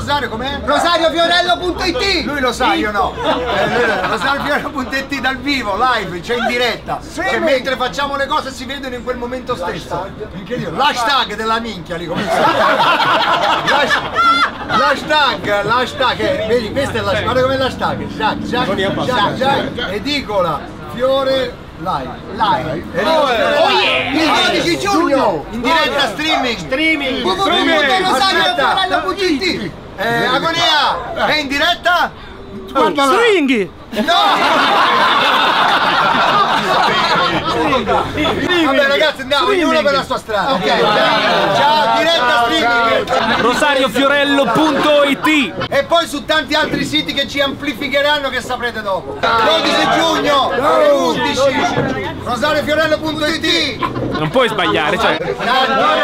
Rosario com'è? RosarioFiorello.it. Lui lo sa, io no. RosarioFiorello.it dal vivo, live, cioè in diretta. Cioè mentre facciamo le cose si vedono in quel momento stesso. L'hashtag della minchia lì come l'hashtag, vedi questo è l'hashtag, guarda com'è l'hashtag. Edicola Fiore Live. Il 12 giugno In diretta streaming. www.rosariofiorello.it. Agonia è in diretta? Stringhi! Vabbè ragazzi andiamo, ognuno per la sua strada. Ok, ciao, diretta streaming. RosarioFiorello.it. E poi su tanti altri siti che ci amplificheranno che saprete dopo. 12 giugno, 11, RosarioFiorello.it. Non puoi sbagliare, cioè.